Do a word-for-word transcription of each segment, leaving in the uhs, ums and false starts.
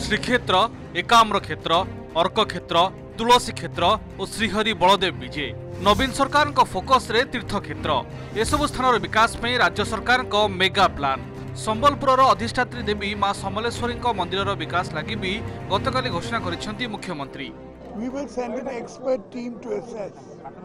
श्रीक्षेत्र, एकाम्र क्षेत्र, अर्क क्षेत्र, तुलसी क्षेत्र और श्रीहरि बलदेव विजे नवीन सरकार फोकस रे तीर्थ क्षेत्र एसबू स्थान विकास में राज्य सरकार मेगा प्लान। संबलपुर अधिष्ठात्री देवी मां समलेश्वरी मंदिर विकास लगी भी गतकाली घोषणा करिसेंती मुख्यमंत्री। We will send an expert team to assess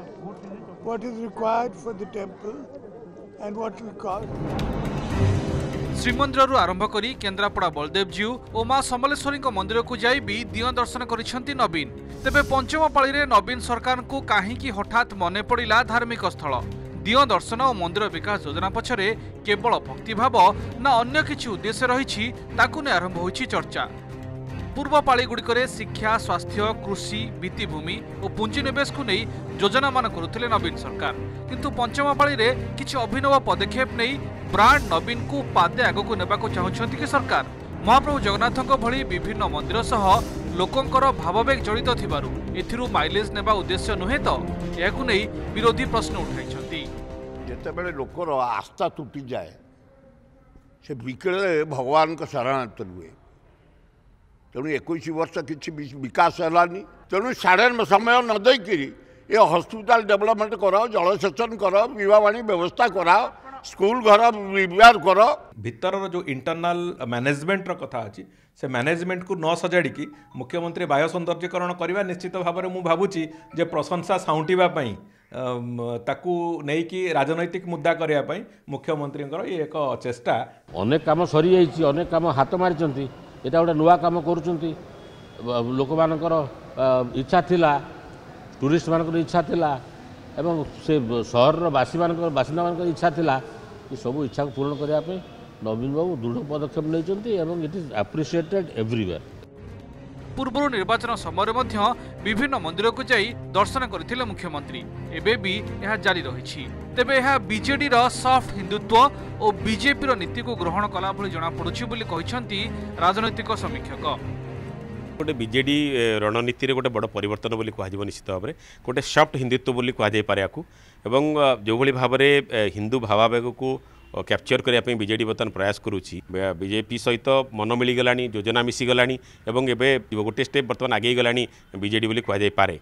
what is required for the temple and what will cost. Shrimandir आरंभ करी केन्द्रापड़ा बलदेवजीउ और मां समलेश्वरी मंदिर को जाई भी दिय दर्शन करिसेंती नवीन। तेबे पंचम पाली रे नवीन सरकार को काहींकी हठात मने पड़िला धार्मिक स्थल दिय दर्शन और मंदिर विकास योजना पछरे केवल भक्तिभाव ना अन्य किछि उद्देश्य रही ताकू ने आरंभ होइछि चर्चा। पूर्व पाली गुड़िक शिक्षा, स्वास्थ्य, कृषि, भित्तिभूमि और पुंजीनिवेश को नहीं योजना मान करुथिले नवीन सरकार, किंतु पंचम पाली रे किछि अभिनव पदक्षेप नहीं ब्रांड नवीन को पादे आगक नेबाको चाहुछंती कि सरकार। महाप्रभु जगन्नाथक भली विभिन्न मंदिर सह लोकंकर भाववेग जड़ित थिबारु एथिरु माइलेज नेबा उद्देश्य नुहे तो याकु नहीं विरोधी प्रश्न उठाइछंती। जेतेबेले लोकर आस्था टूटी जाए से बिकले भगवान को शरणागत हुए तेणु इक्कीस वर्ष किसी विकास है तेणु साढ़े समय न देकरी ये हॉस्पिटल डेवलपमेंट करो, जलसेचन करो, विवाहवाणी व्यवस्था कराओ, स्कूल घर विवाह करो। भीतर जो इंटरनल मैनेजमेंट कथा अच्छी से मैनेजमेंट को न सजाड़ी की मुख्यमंत्री बाह्य सौंदर्यकरण करवा निश्चित भाव में मुझे जे प्रशंसा साउंटापी ताकू नहीं कि राजनैतिक मुद्दा करने मुख्यमंत्री ये एक चेष्टा। अनेक काम सरी जाइए, अनेक काम हाथ मारी एटा गोटे नुआ काम करुँच लोक मानकर इच्छा थिला, टूरिस्ट मानकर इच्छा थिला एवं से सहर बासी मान बासिंदा मान इच्छा थिला कि सब इच्छा को पूर्ण करने नवीन बाबू दृढ़ पदक्षेप नहीं इट इज एप्रिशिएटेड एवरीवेयर। पूर्व निर्वाचन समय मध्य विभिन्न मंदिर को जाई दर्शन करथिले मुख्यमंत्री एबे भी यह जारी रही। तेबे यह बीजेडी रो सॉफ्ट हिंदुत्व और बीजेपी रो नीति को ग्रहण कला भली जना पड़ुछि बोली कहिसंती राजनैतिक समीक्षक। गोटे बीजेडी रणनीति रे गोटे बड़ परिवर्तन बोली कह निश्चित भाव में गोटे सॉफ्ट हिंदुत्व बोली कह पारे याकू एवं जो भली भाव में हिंदू भावावेग को कैप्चर करने बीजेडी बर्तमान प्रयास करुच्ची। बीजेपी सहित मन मिलगला, योजना मिसीगला एवं एवं गोटे स्टेप बर्तमान आगे गला बीजेडी बोली कह पारे।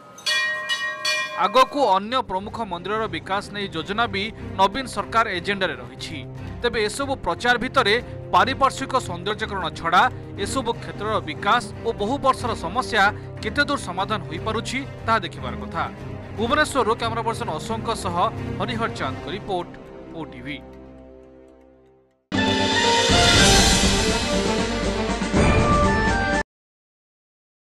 आग को अन्य प्रमुख मंदिर विकास नहीं योजना भी नवीन सरकार एजेंडा रही। तेबे एसबू प्रचार भितर पारिपार्श्विक सौंदर्यकरण छड़ा एसबू क्षेत्र विकास और बहु वर्षर समस्या केते दूर समाधान हो पारुछि ताहा देखिबार कथा। भुवनेश्वर कैमरा पर्सन अशोक सह हरिहर चांद का रिपोर्ट, ओटीवी।